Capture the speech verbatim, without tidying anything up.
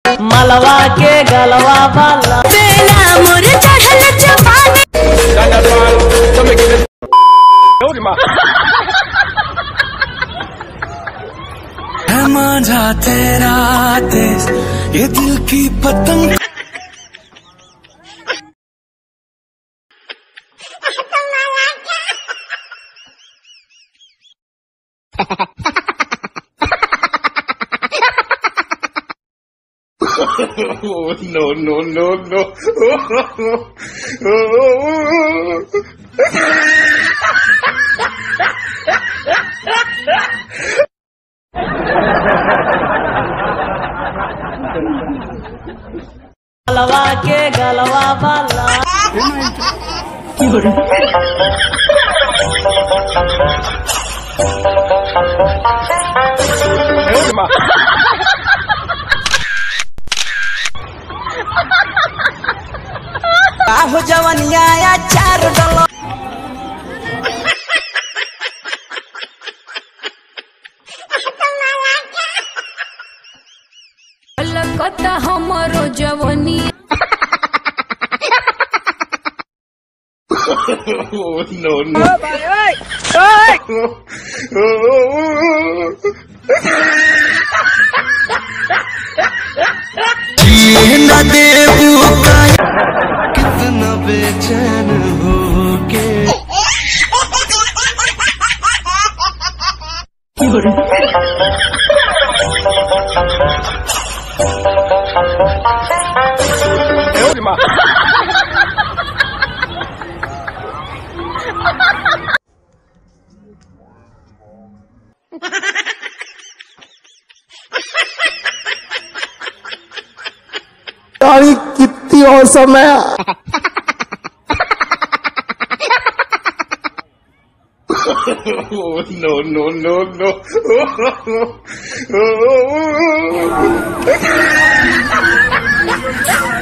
मलवा के गलवा वाला बेला मोर चढ़ल जवानी है मांझा तेरा देश ये दिल की पतंग Oh, no, no, no, no. मलवा के गलवा वाला हो जवनिया या चार डलो लकता हमरो जवानी Oh, no, no. जीना देवू का कितना बेचैन हो के तारीख कितनी और समय Oh, no, no, no, no. Oh,